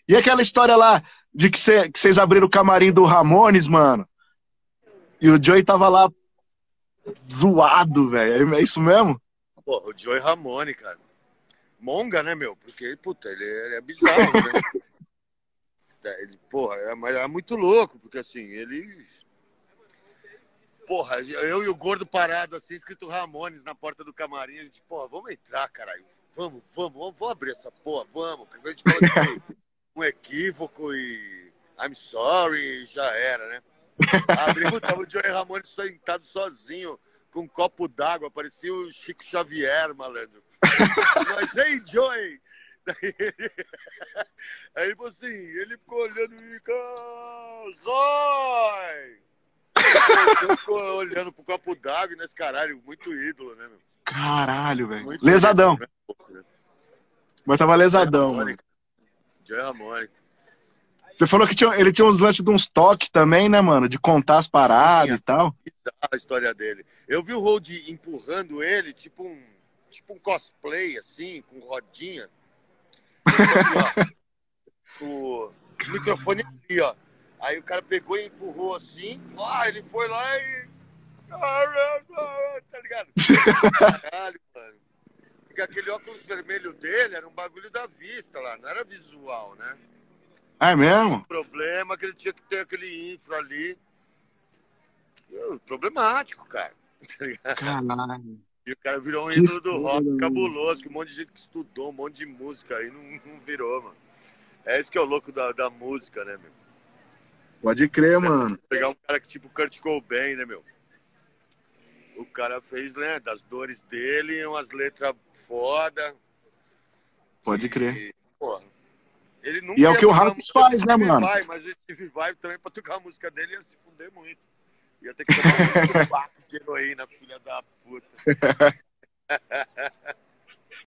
E aquela história lá de que vocês abriram o camarim do Ramones, mano, e o Joey tava lá zoado, velho. É isso mesmo? Pô, o Joey Ramone, cara. Monga, né, meu? Porque, puta, ele é bizarro, né? Ele, porra, mas era muito louco, porque assim, ele. Porra, eu e o gordo parado, assim, escrito Ramones na porta do camarim, a gente, porra, vamos entrar, caralho. Vamos abrir essa porra, vamos. A gente fala que foi um equívoco e I'm sorry, já era, né? Abrimos, tava o Joey Ramone sentado sozinho, com um copo d'água, parecia o Chico Xavier, malandro. Nós, hey, Joey! Aí, assim, ele ficou olhando e Roy! Ficou olhando pro copo d'água e nesse caralho, muito ídolo, né, meu? Caralho, velho. Muito Lesadão. ídolo, né? Mas tava lesadão, mano. Joey Ramone. Você falou que ele tinha uns lances de uns toques também, né, mano? De contar as paradas e tal. A história dele. Eu vi o Hold empurrando ele, tipo um cosplay, assim, com rodinha. Assim, ó, o microfone ali, ó. Aí o cara pegou e empurrou assim. Ele foi lá e. Tá ligado? Caralho, mano. Porque aquele óculos vermelho dele era um bagulho da vista lá, não era visual, né? É mesmo? O problema é que ele tinha que ter aquele infra ali. Problemático, cara. Caralho. E o cara virou um Que ídolo do rock foda, cabuloso, que um monte de gente que estudou, um monte de música aí não virou, mano. É isso que é o louco da música, né, meu? Pode crer, mano. Pegar um cara que tipo Kurt Cobain, né, meu? O cara fez, né, das dores dele, umas letras foda. Pode crer. Porra, ele nunca E é o ia que o tocar a Ralph música do faz, né, Steve mano? Vai, mas o Steve Vai também, pra tocar a música dele, ia se fuder muito. Ia ter que tomar um papo de heroína, filha da puta.